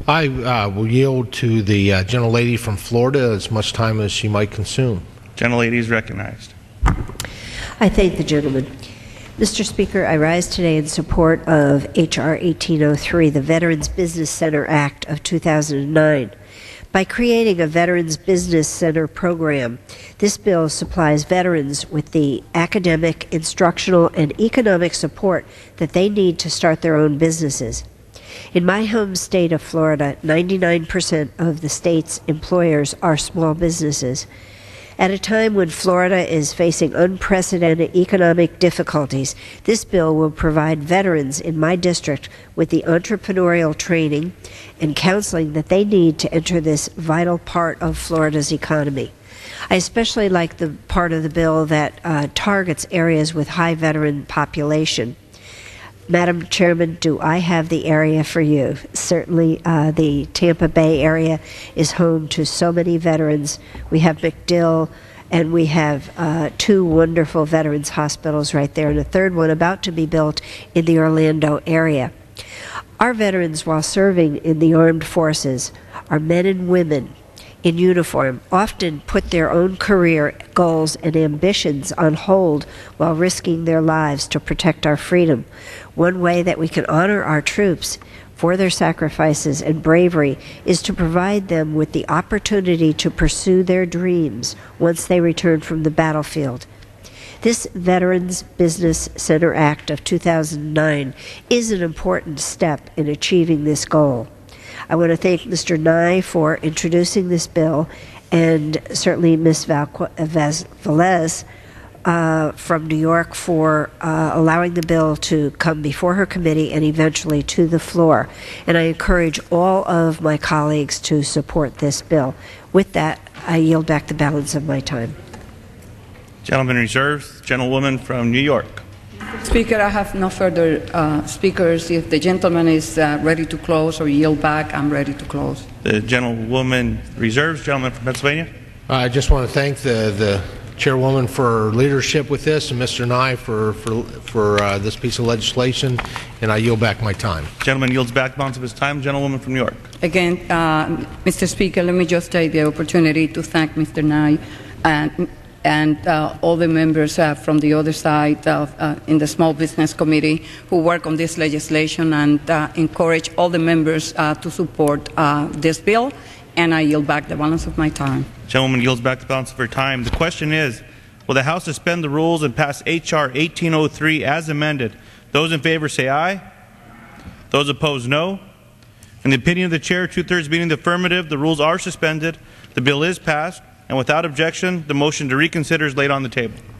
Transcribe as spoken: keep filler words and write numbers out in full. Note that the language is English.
I uh, will yield to the uh, gentlelady from Florida as much time as she might consume. Gentlelady is recognized. I thank the gentleman. Mister Speaker, I rise today in support of H R eighteen oh three, the Veterans Business Center Act of two thousand nine. By creating a Veterans Business Center program, this bill supplies veterans with the academic, instructional, and economic support that they need to start their own businesses. In my home state of Florida, ninety-nine percent of the state's employers are small businesses. At a time when Florida is facing unprecedented economic difficulties, this bill will provide veterans in my district with the entrepreneurial training and counseling that they need to enter this vital part of Florida's economy. I especially like the part of the bill that uh, targets areas with high veteran population. Madam Chairman, do I have the area for you? Certainly, uh, the Tampa Bay area is home to so many veterans. We have MacDill, and we have uh, two wonderful veterans hospitals right there, and a third one about to be built in the Orlando area. Our veterans, while serving in the armed forces, are men and women in uniform, often put their own career goals and ambitions on hold while risking their lives to protect our freedom. One way that we can honor our troops for their sacrifices and bravery is to provide them with the opportunity to pursue their dreams once they return from the battlefield. This Veterans Business Center Act of two thousand nine is an important step in achieving this goal. I want to thank Mister Nye for introducing this bill, and certainly Miz Velez uh, from New York for uh, allowing the bill to come before her committee and eventually to the floor. And I encourage all of my colleagues to support this bill. With that, I yield back the balance of my time. Gentleman reserves. Gentlewoman from New York. Speaker, I have no further uh, speakers. If the gentleman is uh, ready to close or yield back, I'm ready to close. The gentlewoman reserves. Gentleman from Pennsylvania. I just want to thank the, the chairwoman for her leadership with this, and Mister Nye for, for, for uh, this piece of legislation, and I yield back my time. Gentleman yields back the balance of his time. Gentlewoman from New York. Again, uh, Mister Speaker, let me just take the opportunity to thank Mister Nye and and uh, all the members uh, from the other side of, uh, in the Small Business Committee who work on this legislation, and uh, encourage all the members uh, to support uh, this bill, and I yield back the balance of my time. Gentlewoman yields back the balance of her time. The question is, will the House suspend the rules and pass H R eighteen oh three as amended? Those in favor say aye. Those opposed, no. In the opinion of the chair, two-thirds being the affirmative, the rules are suspended. The bill is passed. And without objection, the motion to reconsider is laid on the table.